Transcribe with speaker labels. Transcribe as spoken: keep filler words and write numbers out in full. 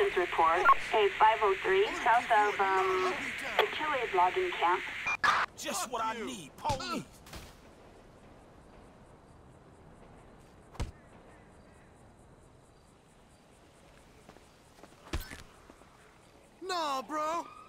Speaker 1: citizens report a five oh three south of, um, the Chiliad logging camp.
Speaker 2: Just what I need, police.
Speaker 3: Nah, bro.